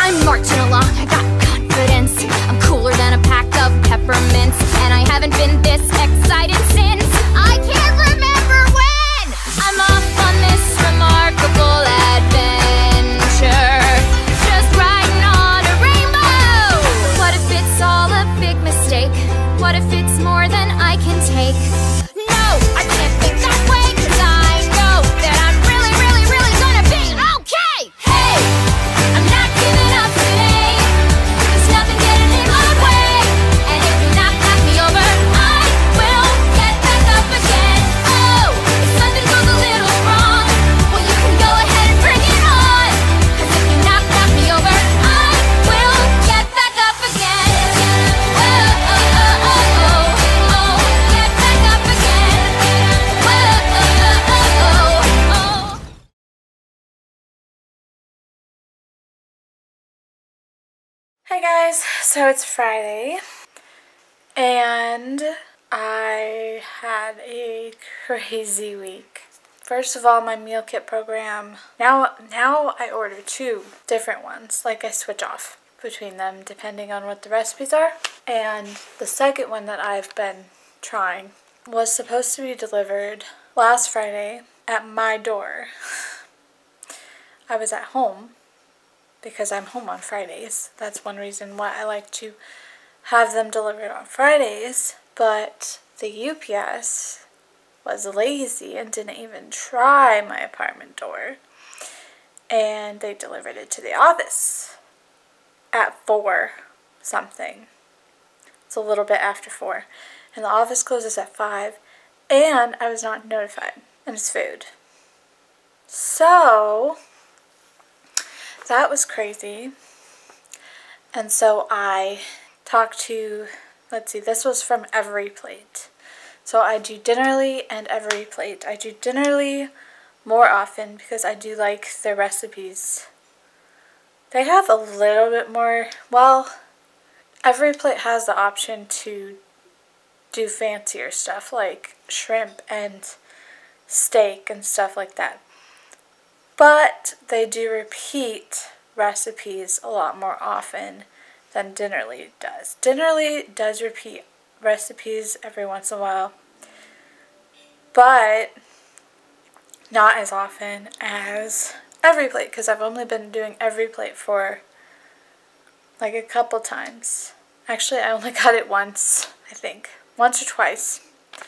I'm marching along, I got confidence. I'm cooler than a pack of peppermints, and I haven't been this excited since I can't remember when. I'm off on this remarkable adventure, just riding on a rainbow. What if it's all a big mistake? What if it's more than I can take? No, I can't think that way, 'cause I know that I'm really, really, really gonna be okay. Hey, I'm not giving up today. There's nothing getting in my way. And if you knock me over, I will get back up again. Oh, if something goes a little wrong, well, you can go ahead and bring it on. 'Cause if you knock me over, I will get back up again. Oh, oh, oh, oh, oh, oh, get back up again. Oh, oh, oh, oh, oh, oh. Hi guys, so it's Friday and I had a crazy week. First of all, my meal kit program, now I order 2 different ones, like I switch off between them depending on what the recipes are. And the second one that I've been trying was supposed to be delivered last Friday at my door. I was at home because I'm home on Fridays. That's one reason why I like to have them delivered on Fridays. But the UPS was lazy and didn't even try my apartment door. And they delivered it to the office at 4 something. It's a little bit after 4. And the office closes at 5. And I was not notified. And it's food. So that was crazy. And so I talked to, let's see, this was from Every Plate. So I do Dinnerly and Every Plate. I do Dinnerly more often because I do like their recipes. They have a little bit more, well, Every Plate has the option to do fancier stuff like shrimp and steak and stuff like that. But they do repeat recipes a lot more often than Dinnerly does. Dinnerly does repeat recipes every once in a while, but not as often as Every Plate, because I've only been doing Every Plate for like a couple times. Actually, I only got it once, I think. Once or twice.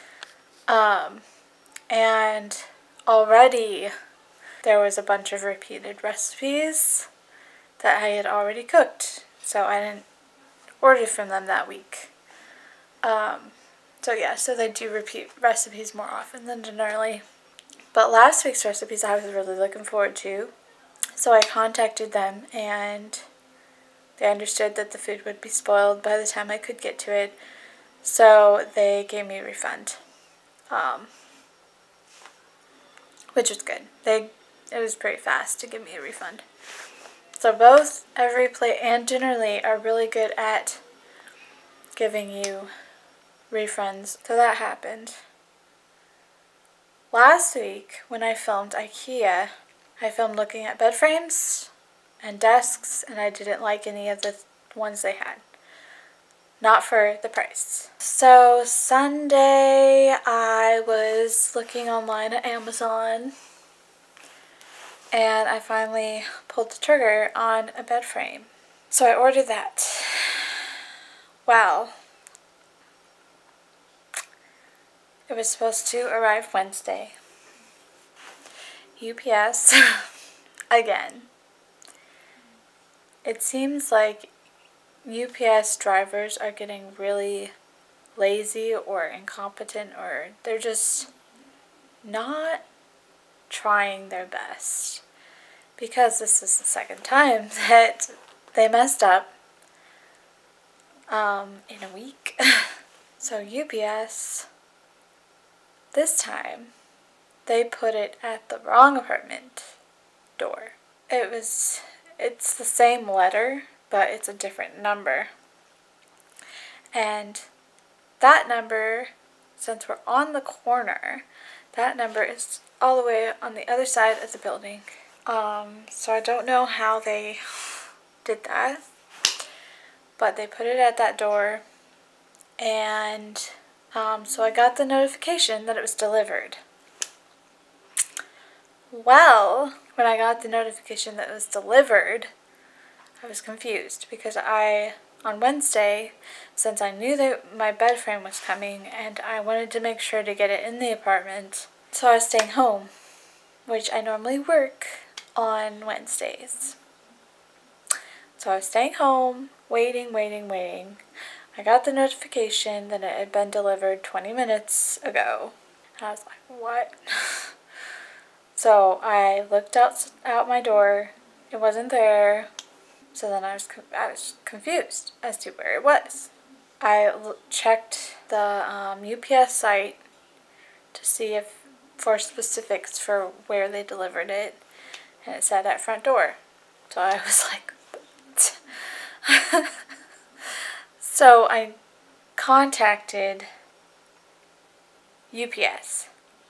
And already there was a bunch of repeated recipes that I had already cooked, so I didn't order from them that week. So yeah, so they do repeat recipes more often than Dinnerly. But last week's recipes I was really looking forward to, so I contacted them and they understood that the food would be spoiled by the time I could get to it, so they gave me a refund, which was good. It was pretty fast to give me a refund. So both Every Plate and Dinnerly are really good at giving you refunds. So that happened. Last week when I filmed IKEA, I filmed looking at bed frames and desks, and I didn't like any of the ones they had. Not for the price. So Sunday I was looking online at Amazon and I finally pulled the trigger on a bed frame. So I ordered that. Well, it was supposed to arrive Wednesday. UPS, again. It seems like UPS drivers are getting really lazy or incompetent, or they're just not trying their best, because this is the second time that they messed up in a week. So UPS, this time they put it at the wrong apartment door. It's the same letter, but it's a different number. And that number, since we're on the corner, that number is all the way on the other side of the building. So I don't know how they did that. But they put it at that door, and so I got the notification that it was delivered. Well, when I got the notification that it was delivered, I was confused because on Wednesday, since I knew that my bed frame was coming and I wanted to make sure to get it in the apartment, so I was staying home, which I normally work on Wednesdays. So I was staying home, waiting. I got the notification that it had been delivered 20 minutes ago. And I was like, what? So I looked out my door. It wasn't there. So then I was confused as to where it was. I checked the UPS site to see for specifics for where they delivered it, and it said at front door. So I was like, what? So I contacted UPS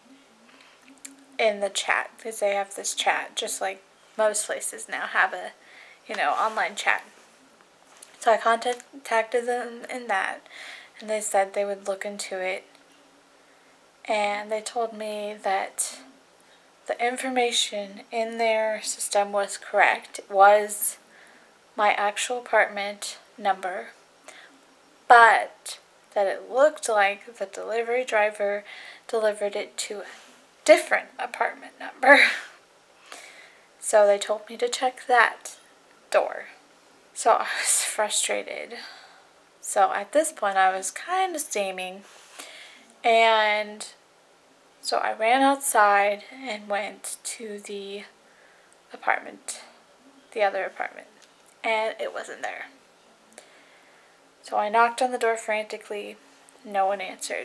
in the chat, because they have this chat, just like most places now have a, online chat. So I contacted them in that, and they said they would look into it, and they told me that the information in their system was correct. It was my actual apartment number, but that it looked like the delivery driver delivered it to a different apartment number. So they told me to check that door. So I was frustrated. So at this point I was kind of steaming, and so I ran outside and went to the apartment, the other apartment, and it wasn't there. So I knocked on the door frantically. No one answered.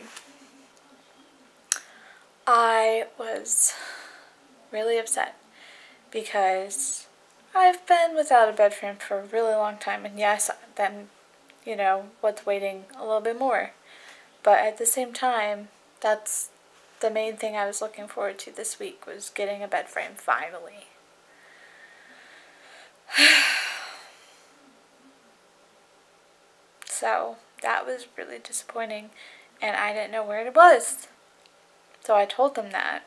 I was really upset because I've been without a bed frame for a really long time, and yes, then, what's waiting a little bit more. But at the same time, that's the main thing I was looking forward to this week, was getting a bed frame finally. So that was really disappointing, and I didn't know where it was. So I told them that.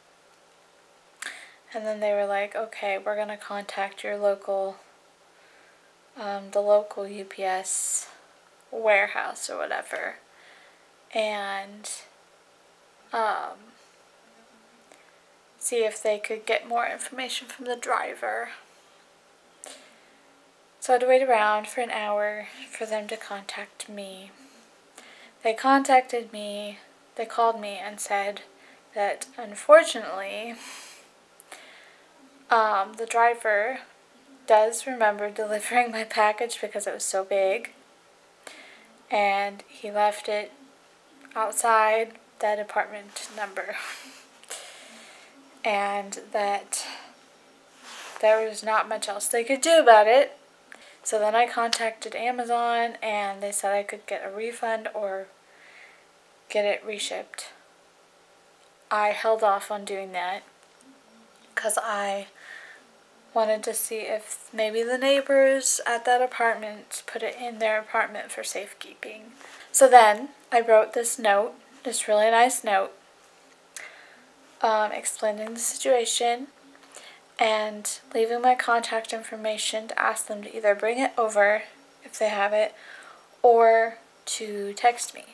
And then they were like, okay, we're going to contact your local, the local UPS warehouse or whatever, and see if they could get more information from the driver. So I had to wait around for an hour for them to contact me. They contacted me, they called me and said that unfortunately, the driver does remember delivering my package because it was so big, and he left it outside that apartment number, and that there was not much else they could do about it. So then I contacted Amazon, and they said I could get a refund or get it reshipped. I held off on doing that because I wanted to see if maybe the neighbors at that apartment put it in their apartment for safekeeping. So then I wrote this note, this really nice note, explaining the situation and leaving my contact information to ask them to either bring it over if they have it or to text me.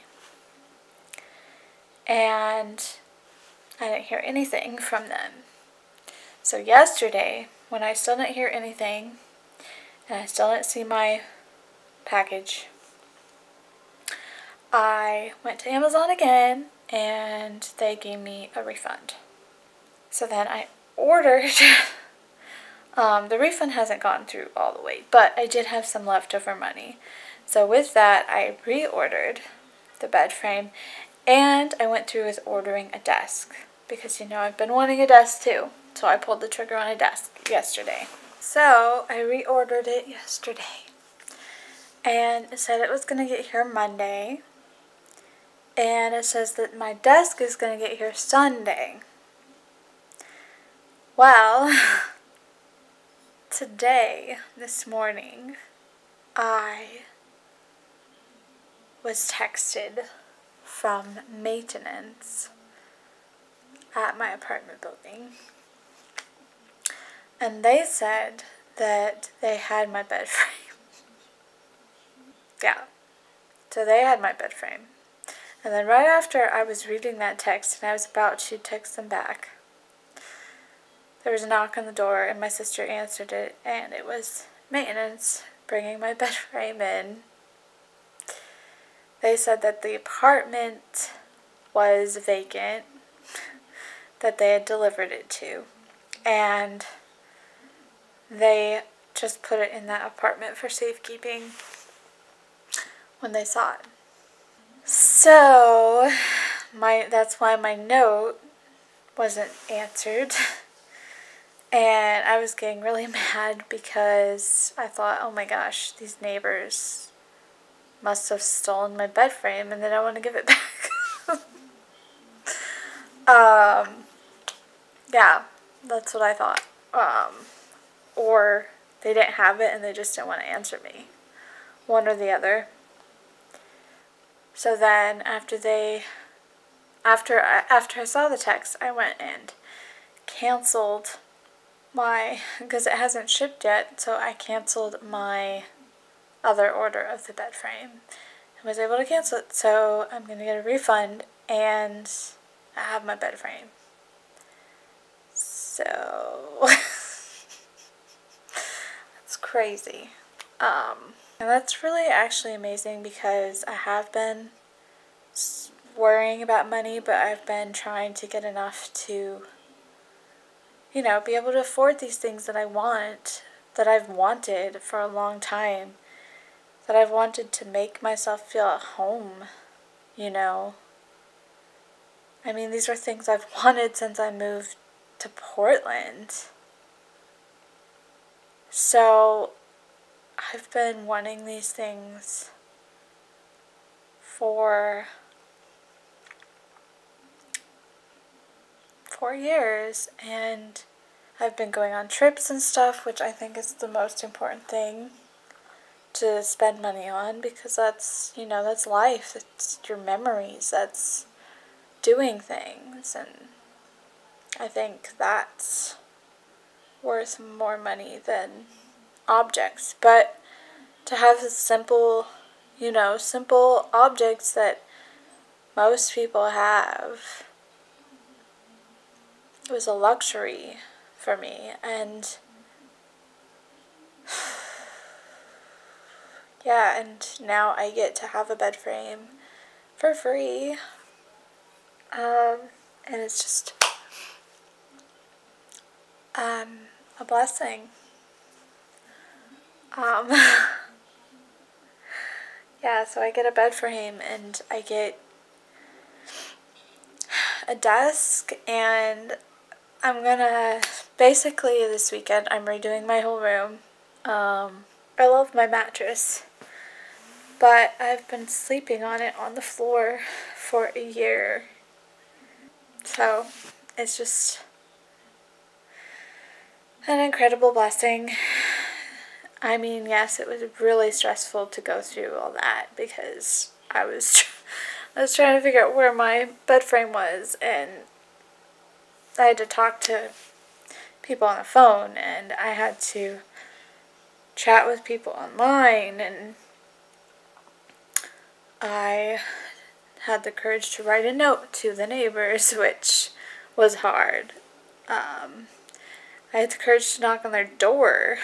And I didn't hear anything from them. So yesterday, when I still didn't hear anything and I still didn't see my package, I went to Amazon again and they gave me a refund. So then I ordered, the refund hasn't gone through all the way, but I did have some leftover money. So with that, I reordered the bed frame, and I went through with ordering a desk because, I've been wanting a desk too. So I pulled the trigger on a desk yesterday. So I reordered it yesterday, and it said it was going to get here Monday, and it says that my desk is going to get here Sunday. Well, today, this morning, I was texted from maintenance at my apartment building, and they said that they had my bed frame. Yeah, so they had my bed frame. And then right after I was reading that text and I was about to text them back, there was a knock on the door and my sister answered it, and it was maintenance bringing my bed frame in. They said that the apartment was vacant, that they had delivered it to, and they just put it in that apartment for safekeeping when they saw it. So, that's why my note wasn't answered. And I was getting really mad because I thought, oh my gosh, these neighbors must have stolen my bed frame and they don't want to give it back. Yeah, that's what I thought. Or they didn't have it and they just didn't want to answer me. One or the other. So then after I saw the text, I went and canceled because it hasn't shipped yet, so I canceled my other order of the bed frame. I was able to cancel it, so I'm going to get a refund, and I have my bed frame. So, it's crazy. And that's really actually amazing because I have been worrying about money, but I've been trying to get enough to, you know, be able to afford these things that I want, that I've wanted for a long time, that I've wanted to make myself feel at home, you know. I mean, these are things I've wanted since I moved to Portland. So, I've been wanting these things for 4 years, and I've been going on trips and stuff, which I think is the most important thing to spend money on, because that's, you know, that's life, it's your memories, that's doing things, and I think that's worth more money than objects. But to have simple, you know, simple objects that most people have, it was a luxury for me. And yeah, and now I get to have a bed frame for free, and it's just a blessing. Yeah, so I get a bed frame and I get a desk, and I'm gonna, basically this weekend, I'm redoing my whole room. I love my mattress, but I've been sleeping on it on the floor for a year. So, it's just an incredible blessing. I mean, yes, it was really stressful to go through all that because I was trying to figure out where my bed frame was, and I had to talk to people on the phone, and I had to chat with people online, and I had the courage to write a note to the neighbors, which was hard. I had the courage to knock on their door,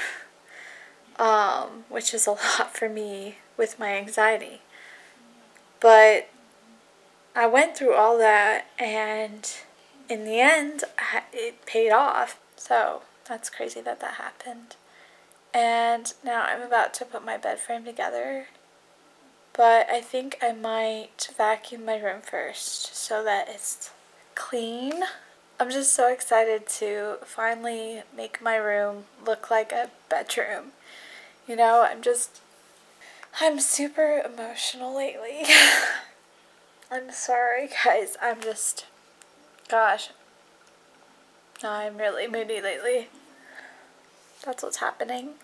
which is a lot for me with my anxiety. But I went through all that, and in the end, it paid off. So that's crazy that that happened. And now I'm about to put my bed frame together. But I think I might vacuum my room first so that it's clean. I'm just so excited to finally make my room look like a bedroom. You know, I'm super emotional lately. I'm sorry, guys. Gosh. I'm really moody lately. that's what's happening.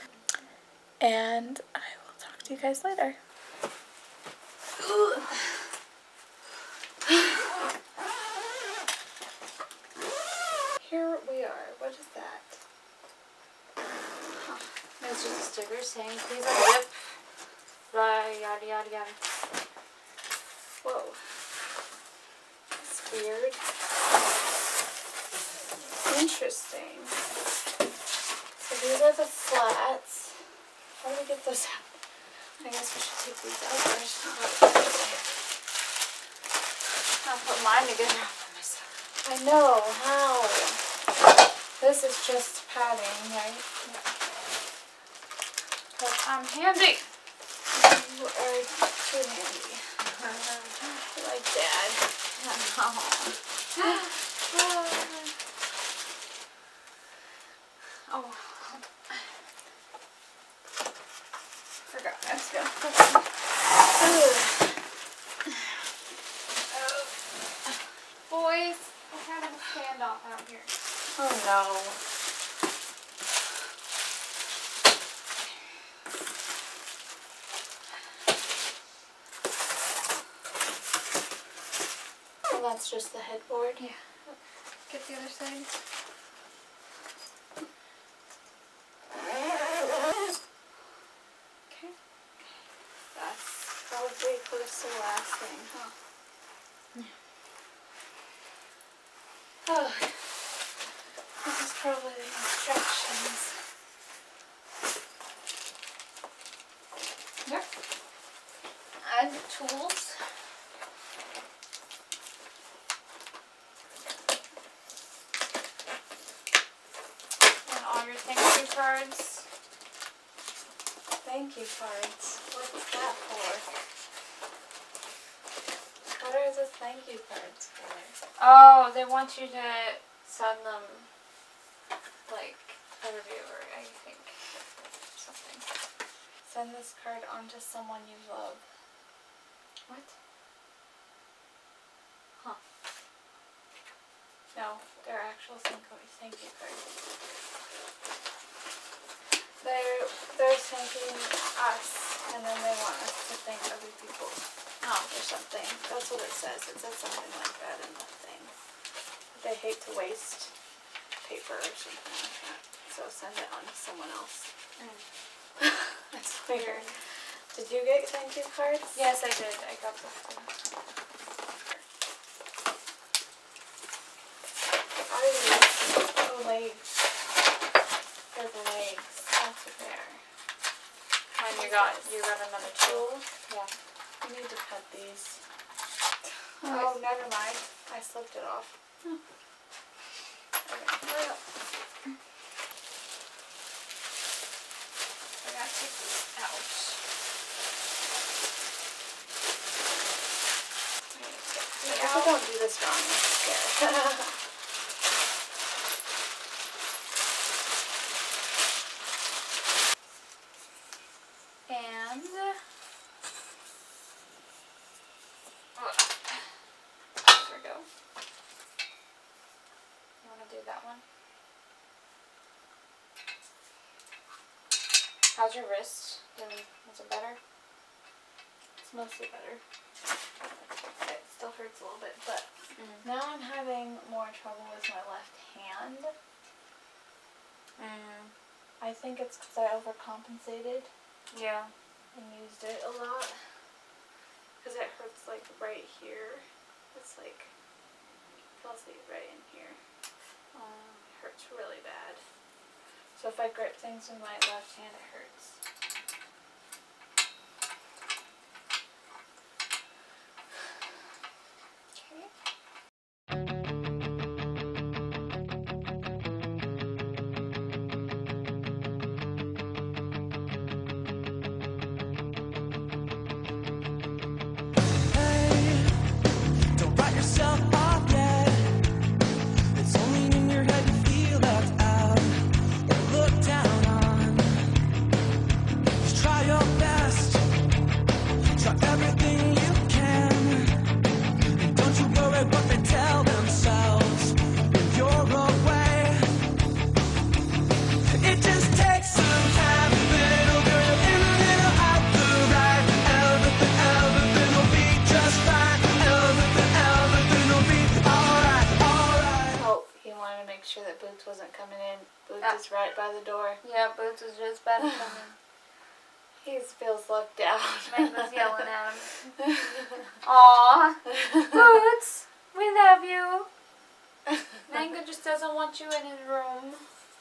And I will talk to you guys later. Here we are. What is that? Huh. It's just a sticker saying please unzip. Yada yada yada. Whoa. That's weird. Interesting. So these are the flats. How do we get those out? I guess we should take these out first. I'll put mine together by myself. I know. How? This is just padding, right? Yeah. But I'm handy. You are too handy. Like Dad. Oh. Forgot. Let's go. Boys, we're having a standoff out here. Oh no. And that's just the headboard? Yeah. Get the other side. Okay. That's probably close to the last thing, huh? Oh. This is probably the instructions. Yep. And tools. And all your thank you cards. Thank you cards. What's that for? What are the thank you cards for? Oh, they want you to send them, like, a reviewer, I think. Something. Send this card on to someone you love. What? Huh. No, they're actual thank you cards. They're thanking us, and then they want us to thank other people. Oh. Or something. That's what it says. It says something like that in the thing. They hate to waste paper or something like that. So send it on to someone else. That's weird. Did you get thank you cards? Yes, I did. I got this too. What are these? Oh, legs. They're the legs. That's what they are. And you got another tool? Yeah. You need to cut these. Oh, never mind. I slipped it off. Okay, hurry up. I gotta take this out. I hope I don't do this wrong. I'm scared. And there we go. You want to do that one? How's your wrist? Is it better? It's mostly better. It still hurts a little bit, but now I'm having more trouble with my left hand. I think it's because I overcompensated. Yeah. And used it a lot. Because it hurts like right here. It's like, feels like right in here. It hurts really bad. So if I grip things with my left hand, it hurts. right by the door. Yeah, Boots is just bad at coming. He feels left out. Mango's yelling at him. Aw, Boots, we love you. Mango just doesn't want you in his room.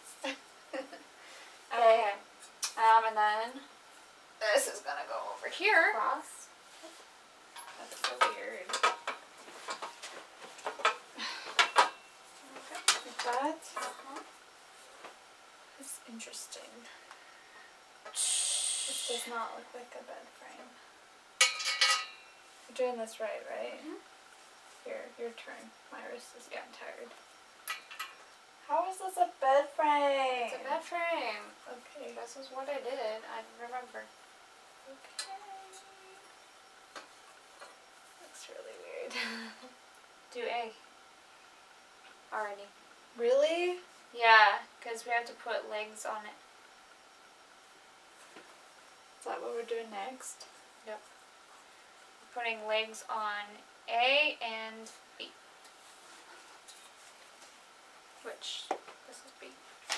Okay. And then this is gonna go over here. Cross. That's so weird. Like that. That's interesting. This does not look like a bed frame. You're doing this right? Mm-hmm. Here, your turn. My wrist is getting tired. How is this a bed frame? It's a bed frame. Okay. This is what I did. I remember. Okay. Looks really weird. Do A. Already. Really? Yeah, because we have to put legs on it. Is that what we're doing next? Yep. We're putting legs on A and B. Which, this is B.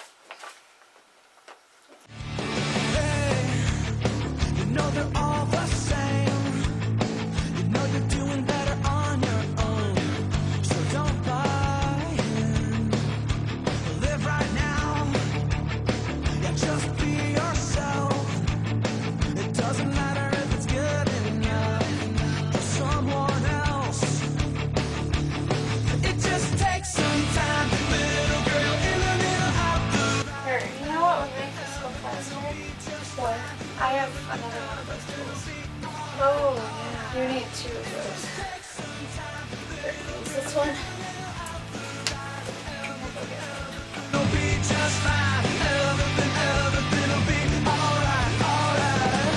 You know they're all the same. You know you're doing better on your own. So don't buy in. Live right now. Yeah, just be yourself. It doesn't matter if it's good enough for someone else. It just takes some time, little girl in the middle of the Here, you know what would make this go faster? What? I have another one of those tools. Oh, yeah. You need 2 of those. Here, use this one. It'll be just fine. Everything'll be alright, alright.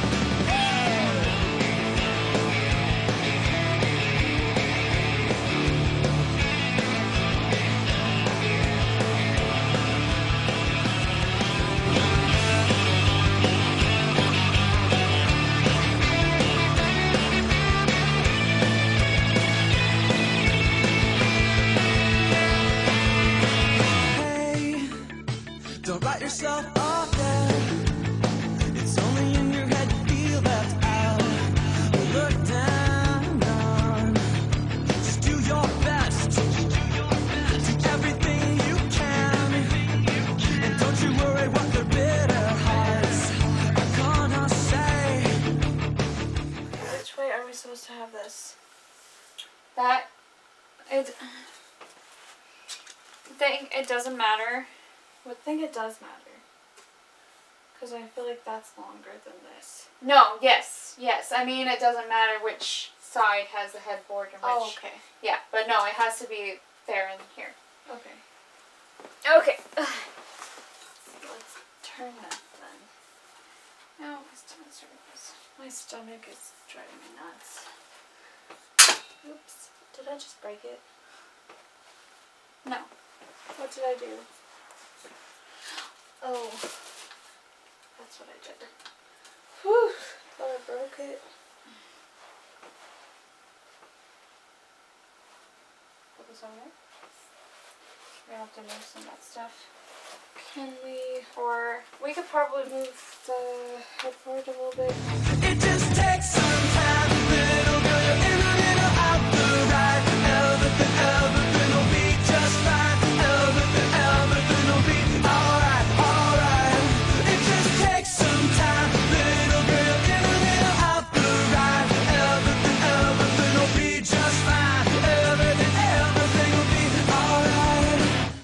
Hey, don't write yourself off yet. It's only in your head you feel left out or looked down on. Just do your best. Do everything you can. And don't you worry what their bitter hearts are gonna say. Which way are we supposed to have this? That, it doesn't matter. I think it does matter. Because I feel like that's longer than this. No, yes. I mean, it doesn't matter which side has the headboard and which. Oh, okay. Yeah, but no, it has to be there and here. Okay. Okay. Let's turn that then. No, my stomach's hurts. My stomach is driving me nuts. Oops. Did I just break it? No. What did I do? Oh. That's what I did. Whew. Thought I broke it. Put this over there. We have to loosen that stuff. Can we... Or we could probably move the headboard a little bit? It just takes some time, little girl. You're in the middle of the ride. Everything'll be just fine. Everything'll be alright, alright. It just takes some time, little girl. You're in the middle of the ride. Everything'll be just fine. Everything'll be alright.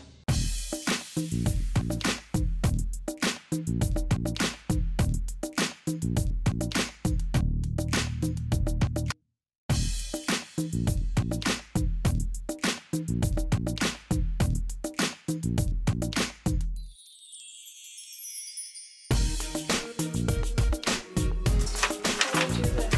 How do we do this?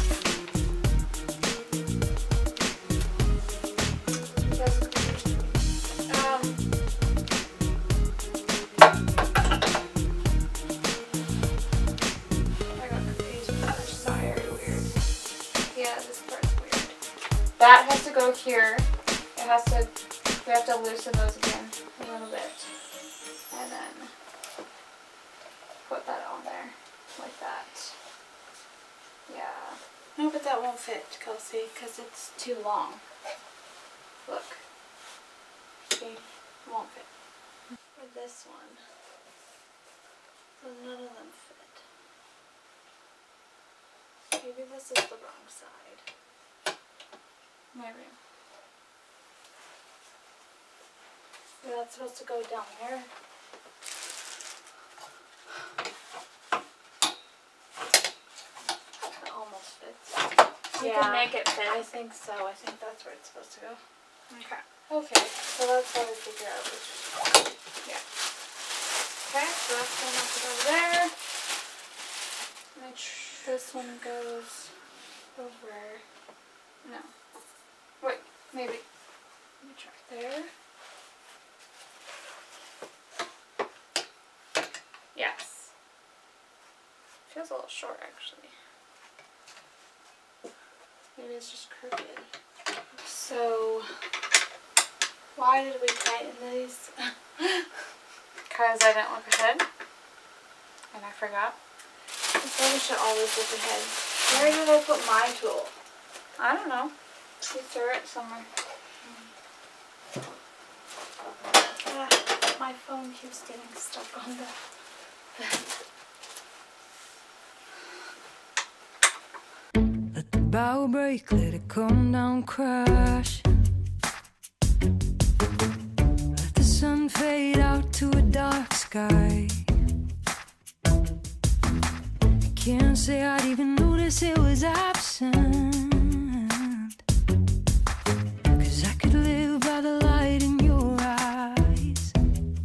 I got confused with that. It's not very weird. Yeah, this part's weird. That has to go here. It has to, we have to loosen those again a little bit. And then but that won't fit, Kelsey, because it's too long. Look. See? It won't fit. Or this one. So none of them fit. Maybe this is the wrong side. Maybe. Yeah, that's supposed to go down there. That almost fits. You can make it fit. I think so. I think that's where it's supposed to go. Okay. Okay, so let's try to figure out which. Yeah. Okay, so that's going to have to go there. This one goes over. No. Wait, maybe. Let me try there. Yes. Feels a little short, actually. Maybe it's just crooked. So, why did we tighten these? Because I didn't look ahead. And I forgot. I probably should always look ahead. Where did I put my tool? I don't know. You threw it somewhere. My phone keeps getting stuck on the vent. Let the bow break, let it come down, crash. Let the sun fade out to a dark sky. I can't say I'd even notice it was absent. 'Cause I could live by the light in your eyes.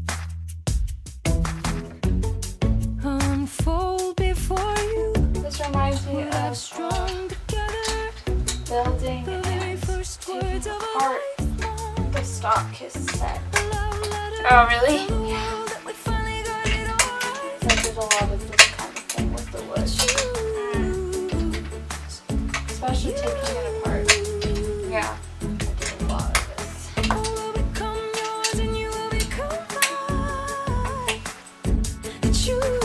Unfold before you. This reminds me of Strung together. building The very and first words taking of a apart lifelong the stock kiss set. love letter. Oh, really? The world that we finally got it all right. So I did a lot of this kind of thing with the wood. Especially taking it apart. Yeah. I did a lot of this. I will become yours and you will become mine. Choose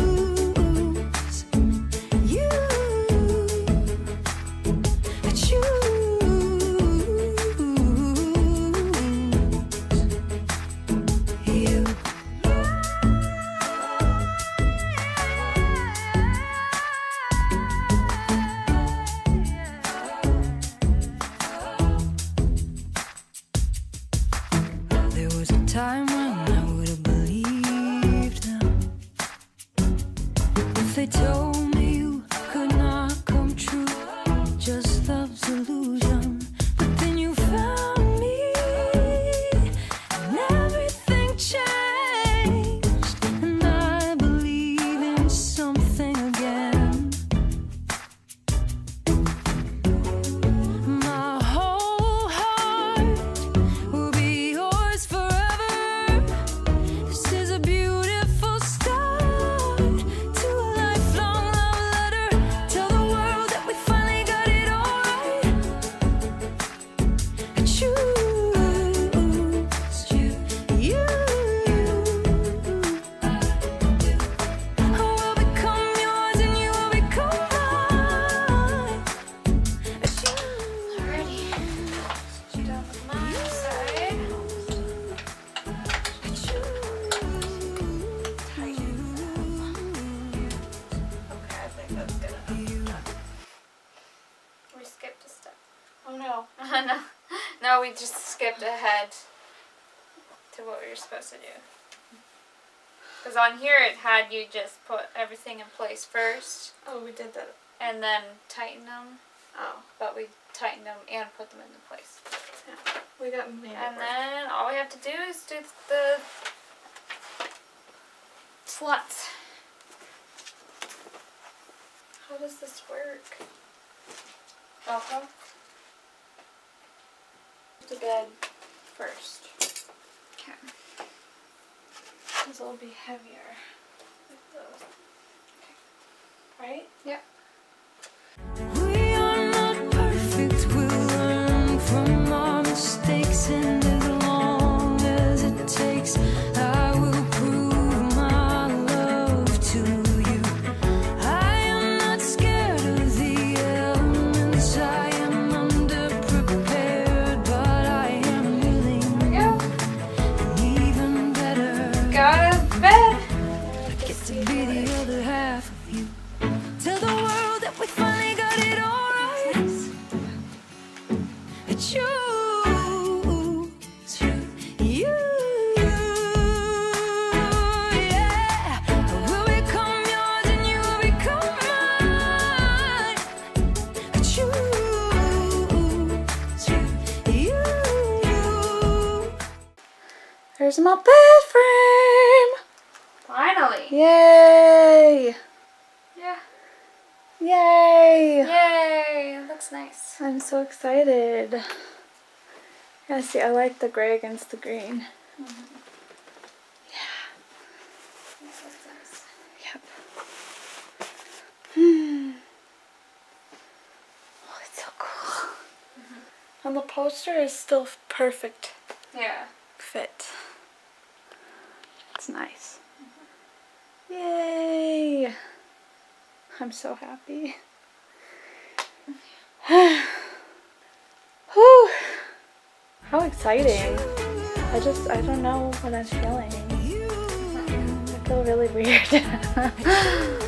you. There was a time when I would have believed them if they told me you could not come true. Just love's illusion. But then you found me and everything changed, and I believe in something again. My whole heart will be yours forever. This is a beautiful start to a lifelong love letter. Tell the world that we finally got it all right. I choose you. I will become yours and you will become mine. I choose. Alrighty. Done with my side. Okay, I think that's good enough. We skipped a step. Oh no. No. No, we just skipped ahead to what we were supposed to do. Because on here it had you just put everything in place first. Oh, we did that. And then tighten them. Oh. But we tightened them and put them into place. Yeah. We got made it work. Then all we have to do is do the sluts. How does this work? Okay. To bed first. Okay. Because it'll be heavier. Like those. Okay. Right? Yep. We are not perfect, we'll learn from our mistakes, and as long as it takes, I will prove my love to you. I am not scared of the elements. There's my bed frame! Finally. Yay! Yeah. Yay! Yay! It looks nice. I'm so excited. Yeah, see, I like the gray against the green. Mm-hmm. Yeah. That looks nice. Yep. Oh, it's so cool. Mm-hmm. And the poster is still perfect Yeah. fit. It's nice. Yay! I'm so happy. Whew. How exciting. I don't know what I'm feeling. I feel really weird.